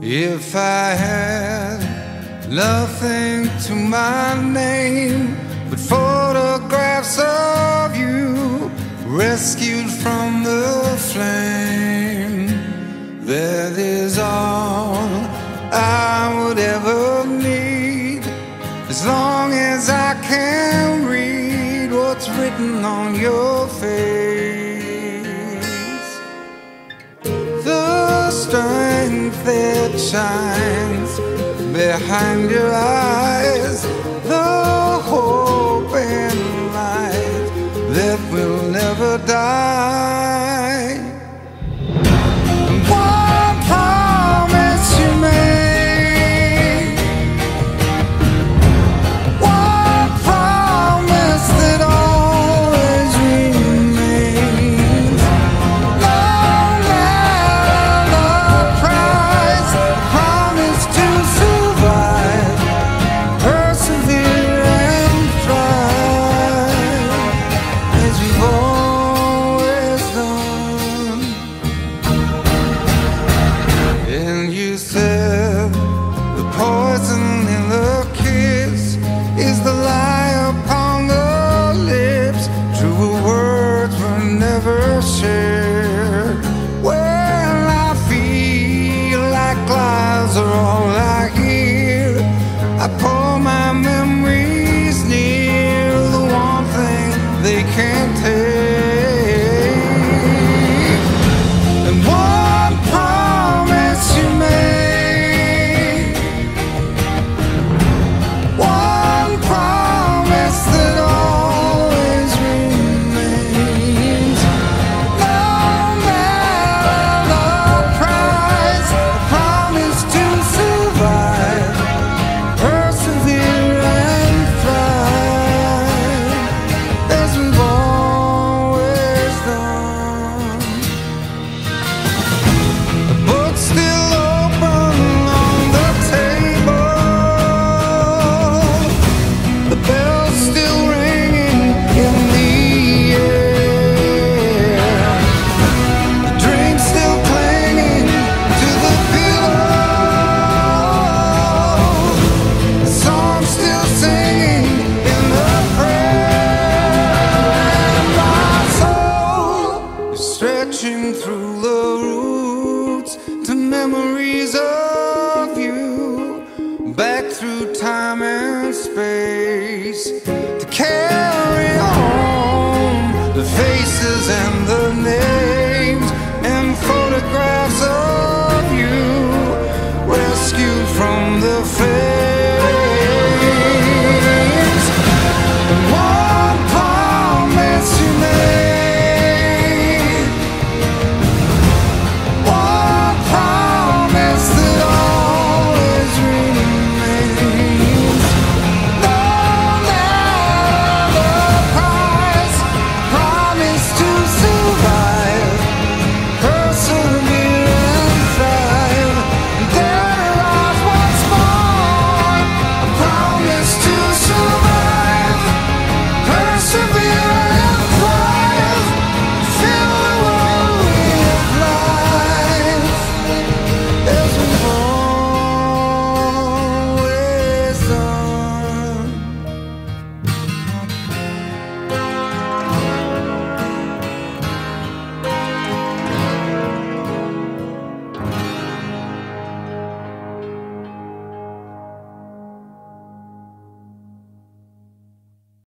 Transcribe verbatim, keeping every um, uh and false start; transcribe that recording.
If I had nothing to my name but photographs of you rescued from the flame, that is all I would ever need, as long as I can read what's written on your face. The strength that shines behind your eyes, the hope and light that will never die. One promise you made, one promise that always remains. No matter the price, promise to survive, persevere and thrive, as we've always done. And you said the poison in the kiss is the lie upon the lips. True words were never shared. Well, I feel like lies are all I hear. I pull my memories near, the one thing they can't take. And one promise you made, one promise that always remains. No matter the price, a promise to survive, persevere and thrive, as we've always done. The book's still open on the table, the bell's still ringing in the air, the drink's still clinging to the pillow, the song's still singing in the prayer, and my soul is stretching through the roots to memories of you, back through time and space, to carry home the faces and